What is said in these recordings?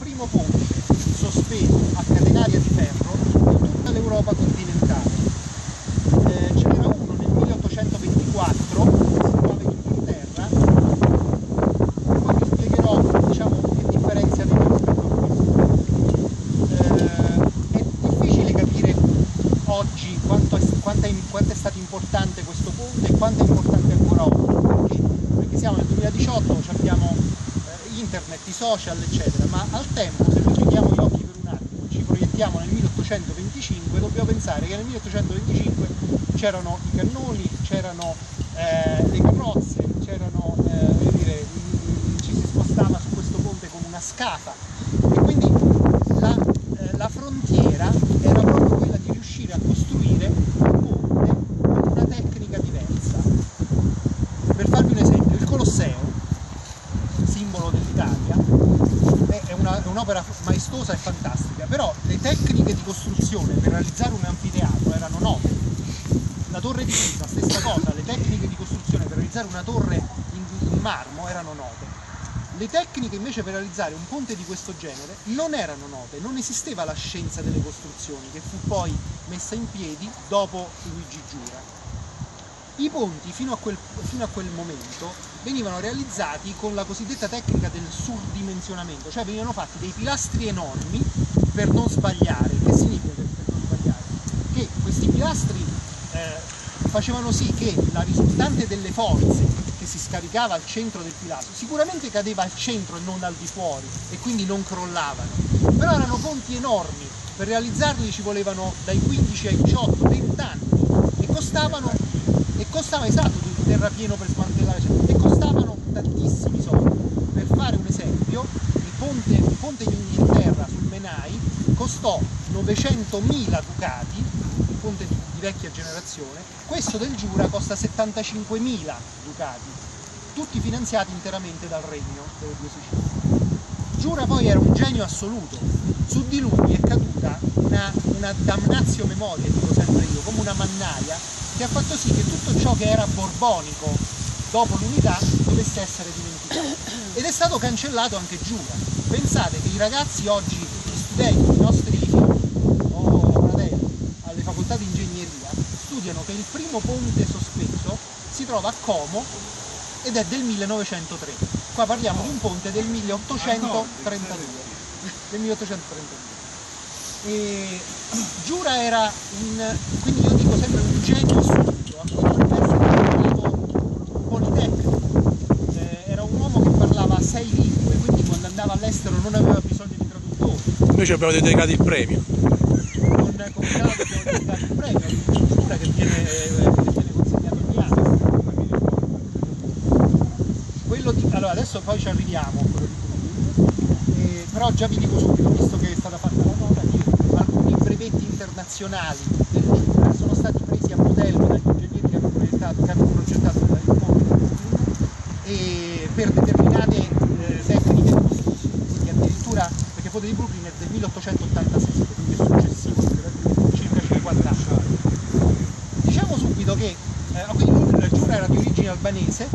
primo ponte sospeso a catenaria di ferro in tutta l'Europa continentale. Ce n'era uno nel 1824, si trovava in Inghilterra, poi vi spiegherò, diciamo, che differenza aveva rispetto a questo. È difficile capire oggi quanto è stato importante questo ponte e quanto è importante ancora oggi, perché siamo nel 2018, abbiamo internet, i social, eccetera, ma al tempo, se noi chiudiamo gli occhi per un attimo, ci proiettiamo nel 1825, dobbiamo pensare che nel 1825 c'erano i cannoni, c'erano le carrozze, c'erano, ci si spostava su questo ponte come una scafa, e quindi la frontiera era proprio quella di riuscire a costruire un ponte con una tecnica diversa. Per farvi un esempio, il Colosseo, simbolo dell'Italia, è un'opera maestosa e fantastica, però le tecniche di costruzione per realizzare un anfiteatro erano note. La torre di Pisa, stessa cosa, le tecniche di costruzione per realizzare una torre in marmo erano note. Le tecniche invece per realizzare un ponte di questo genere non erano note, non esisteva la scienza delle costruzioni che fu poi messa in piedi dopo Luigi Giura. I ponti fino a quel momento venivano realizzati con la cosiddetta tecnica del surdimensionamento, cioè venivano fatti dei pilastri enormi per non sbagliare. Che significa per non sbagliare? Che questi pilastri facevano sì che la risultante delle forze che si scaricava al centro del pilastro sicuramente cadeva al centro e non al di fuori, e quindi non crollavano, però erano ponti enormi, per realizzarli ci volevano dai 15 ai 18, 20 anni e costavano esatto, il terrapieno per smantellare, e costavano tantissimi soldi. Per fare un esempio, il ponte in Inghilterra sul Menai costò 900.000 ducati, un ponte di vecchia generazione. Questo del Giura costa 75.000 ducati, tutti finanziati interamente dal Regno delle Due Sicilie. Giura poi era un genio assoluto, su di lui è caduta una damnatio memoria, dico sempre io, come una mannaia, che ha fatto sì che tutto ciò che era borbonico dopo l'unità dovesse essere dimenticato, ed è stato cancellato anche Giura. Pensate che i ragazzi oggi, gli studenti, i nostri figli o fratelli alle facoltà di ingegneria studiano che il primo ponte sospeso si trova a Como ed è del 1903. Qua parliamo di un ponte del 1832. E Giura era quindi io dico sempre un genio assoluto, ancora un politecnico, era un uomo che parlava 6 lingue, quindi quando andava all'estero non aveva bisogno di traduttori. Noi ci abbiamo dedicato il premio. Con Giura abbiamo dedicato il premio, Giura che viene consegnato ogni anno. Allora adesso poi ci arriviamo a quello di Brooklyn, però già vi dico subito, visto che è stata fatta la nota, che alcuni brevetti internazionali del Giura sono stati presi a modello dagli ingegneri che hanno progettato il ponte, e per determinate tecniche di costruzione, quindi addirittura, perché il ponte di Brooklyn è del 1887, quindi è successivo, circa 50 anni. Diciamo subito che quindi Giura era di origine albanese,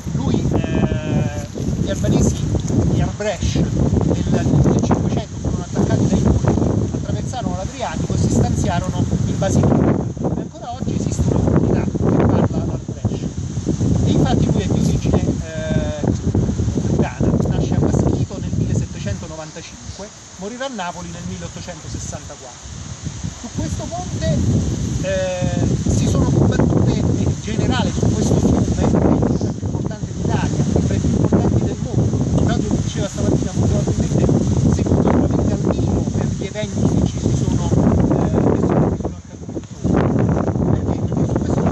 gli albanesi di Arbresh nel 1500 furono attaccati dai turchi, attraversarono l'Adriatico e si stanziarono in Basilicata. E ancora oggi esiste una comunità che parla Arbresh. E infatti lui è di origine lucana, nasce a Maschito nel 1795, morirà a Napoli nel 1864. Su questo ponte si sono combattute in generale su questo fiume, che è il fiume più importante d'Italia, tra i più importanti del mondo. Claudio lo diceva stamattina, molto probabilmente seguito solamente al minimo per gli eventi che ci sono accaduti sopra. Perché su questo ponte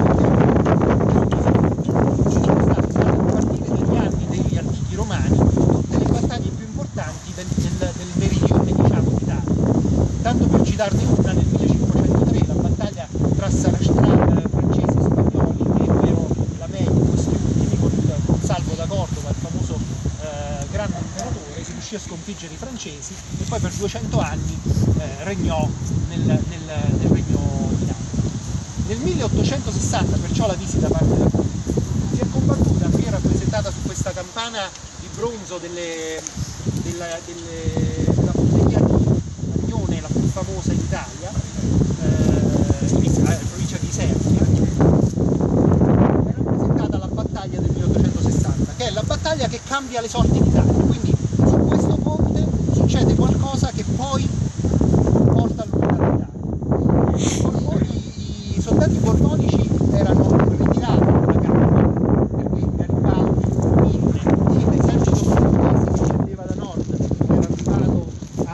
sono state, a partire dagli anni degli antichi romani, tutte le battaglie più importanti del meridione, diciamo, d'Italia. Tanto per citarne una, nel 1503 la battaglia tra francesi e spagnoli, che ebbero la meglio questi ultimi con Salvo da Cordova, il famoso grande imperatore, si riuscì a sconfiggere i francesi e poi per 200 anni regnò nel regno di Napoli. Nel 1860, perciò la visita parte da qui, si è combattuta, qui è rappresentata su questa campana di bronzo della famosa in Italia, in provincia di Isernia, è rappresentata la battaglia del 1860, che è la battaglia che cambia le sorti d'Italia. Quindi su questo ponte succede qualcosa che poi porta all'unità d'Italia. I soldati borbonici erano ritirati dalla Capua perché Garibaldi, Mille e l'esercito portoghese che scendeva da nord era arrivato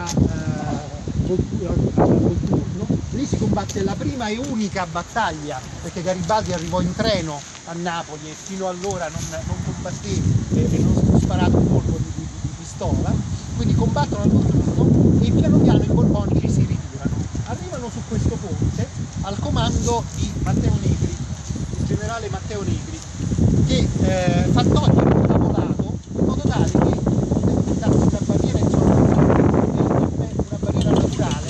a Volturno. Lì si combatte la prima e unica battaglia, perché Garibaldi arrivò in treno a Napoli e fino allora non combatté e non fu sparato un colpo di pistola. Quindi combattono al Volturno e piano piano i borbonici si ritirano. Arrivano su questo ponte al comando di Matteo Negri, il generale Matteo Negri, che fa togliere un tavolato in modo tale che diventasse una barriera una barriera naturale.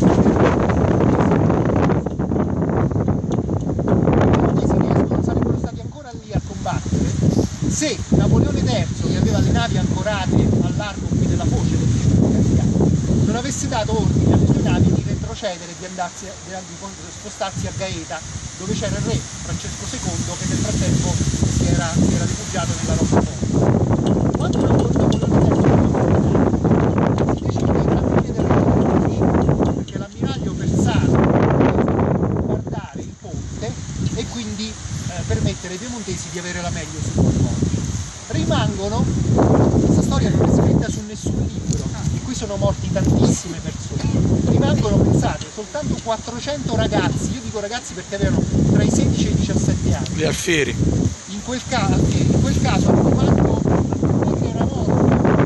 I tedeschi non sarebbero stati ancora lì a combattere se Napoleone III, che aveva le navi ancorate al largo qui della foce del fiume Carpiano, non avesse dato ordine alle sue navi di retrocedere e di spostarsi a Gaeta, dove c'era il re Francesco II, che nel frattempo si era rifugiato nella Roccaforte. Quando Napoleone III si decide di trasferire del perché l'ammiraglio Persano doveva guardare il ponte e quindi permettere ai piemontesi di avere la meglio sui borbonici. Rimangono, questa storia non è scritta su nessun libro, in cui sono morti tantissime persone, rimangono, pensate, soltanto 400 ragazzi, io dico ragazzi perché avevano tra i 16 e i 17 anni. Gli alfieri. In quel caso il comando era morto,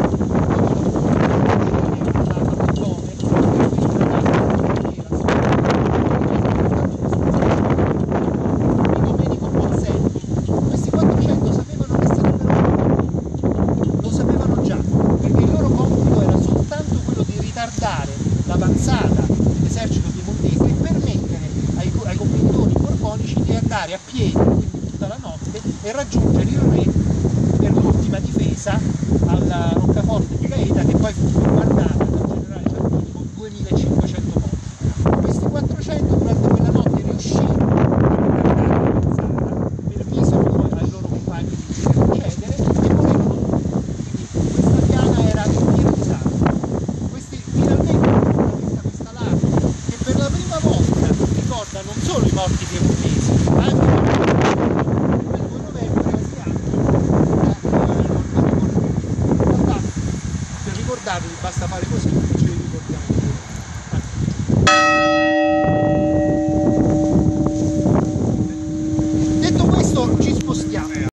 questi 400 sapevano che sarebbero morti, lo sapevano già, perché il loro compito era soltanto quello di ritardare l'avanzata dell'esercito piemontese e permettere ai convintori borbonici di andare a piedi, quindi tutta la notte, e raggiungere il re per l'ultima difesa alla Roccaforte di Gaeta, che poi fu bombardata dal generale Cialdini con 2500 morti. Questi 400 durante quella notte riuscirono a ritardare l'avanzata, permisero ai loro compagni di retrocedere e morirono tutti. Quindi questa piana era piena di sangue. Finalmente questa lapide che per la prima volta ricorda non solo i morti piemontesi, ma anche il 2 novembre asiatico. Per ricordarvi basta fare così.